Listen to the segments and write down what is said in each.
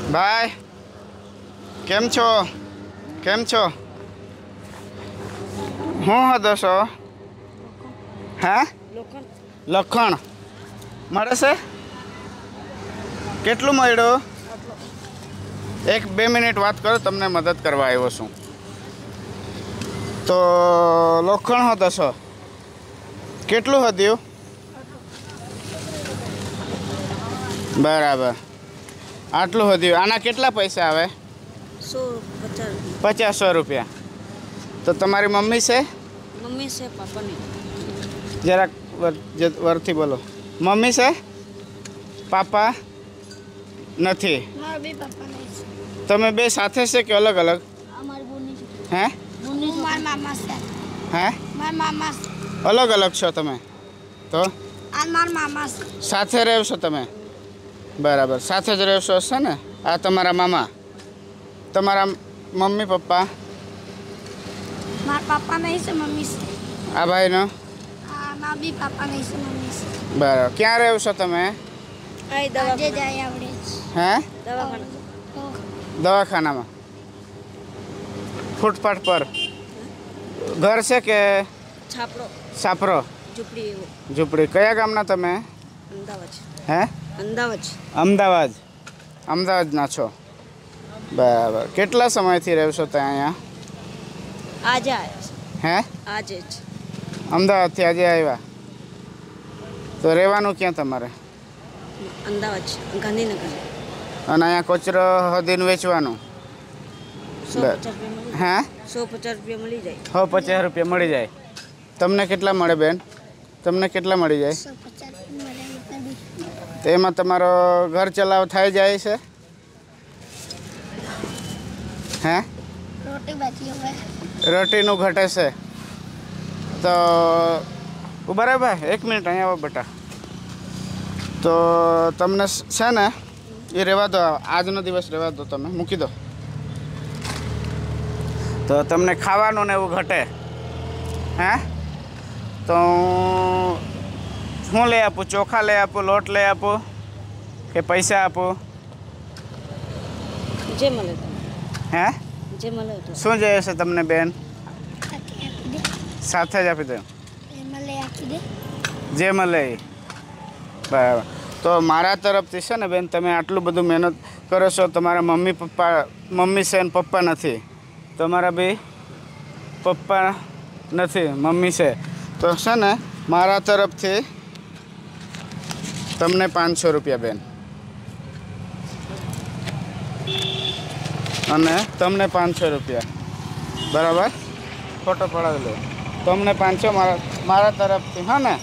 ભાઈ કેમ છો? કેમ છો? હું હતો છો? હે લખણ મળે છે? કેટલું મળ્યું? 1-2 મિનિટ વાત કરો, તમને મદદ કરવા આવ્યો છું. તો લોખંડ હતો છો, કેટલું હતું? બરાબર, આટલું હતું. આના કેટલા પૈસા આવે? 50-100 રૂપિયા. તો તમારી મમ્મી છે? મમ્મી છે, પાપા નહીં. જરાક વરથી બોલો. મમ્મી છે, પાપા નથી. તમે બે સાથે છે કે અલગ અલગ? હે હે અલગ અલગ છો તમે? તો સાથે રહેશો તમે? બરાબર, સાથે જ રહેશો હશે ને? આ તમારા મામા, તમારા મમ્મી પપ્પા? મારા પાપા નહીં છે, મમ્મી છે. આ ભાઈનો? ના બી પાપા નહીં છે, મમ્મી છે. બરાબર, ક્યાં રહ્યો છો તમે? હે દવાખાનામાં? ફૂટપાથ પર ઘર છે કે છાપરો? ઝૂંપડી. કયા ગામના તમે? હે અમદાવાદના છો? બરાબર. કેટલા સમયથી રહો છો ત્યાં અહીંયા? આજે આવ્યા. હે આજે જ અમદાવાદથી આજે આવ્યા? તો રહેવાનું ક્યાં તમારે? અમદાવાદ, ગાંધીનગર. અને અહીંયા કચરો હદીને વેચવાનું? 150 હે 150 રૂપિયા મળી જાય. 150 રૂપિયા મળી જાય. તમને કેટલા મળે બેન? તમને કેટલા મળી જાય? તો એમાં તમારો ઘર ચલાવ થઈ જાય છે? હે રોટીનું ઘટે છે? તો ઉભા રહે ભાઈ, 1 મિનિટ અહીંયા આવો બેટા. તો તમને છે ને એ રહેવા દો, આજનો દિવસ રહેવા દો, તમે મૂકી દો. તો તમને ખાવાનું ને એવું ઘટે? હે તો હું લઈ આપું? ચોખા લઈ આપું, લોટ લઈ આપું કે પૈસા આપું? જે મળે. હે જે મળે. શું જોઈએ છે તમને બેન? સાથે જ આપી દો. જે મળે એ. બરાબર. તો મારા તરફથી છે ને બેન, તમે આટલું બધું મહેનત કરો છો. તમારા મમ્મી છે ને પપ્પા નથી. તમારા બી પપ્પા નથી, મમ્મી છે. તો છે ને મારા તરફથી તમને 500 રૂપિયા બેન, અને તમને 500 રૂપિયા. બરાબર, ફોટો પડાવી લો. તમને 500 મારા તરફથી. હા ને?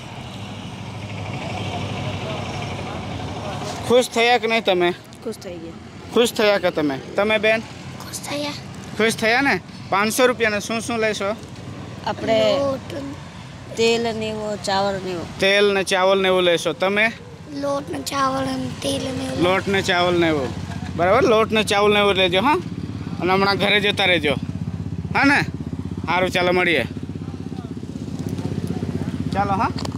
ખુશ થયા કે નહીં તમે? ખુશ થઈ ગયા. ખુશ થયા કે તમે? તમે બેન ખુશ થયા ને? 500 રૂપિયાને શું લેશો? આપણે તેલ ને એવું, ચાવલ ને એવું. તેલ ને ચાવલ ને એવું લેશો. તમે? લોટ ને ચાવલ ને તેલ ને એવું. લોટ ને ચાવલ ને એવું. બરાબર, લોટ ને ચાવલ ને એવું લેજો. હા, અને હમણાં ઘરે જતા રહેજો. હા ને? સારું, ચાલો મળીએ. ચાલો. હા.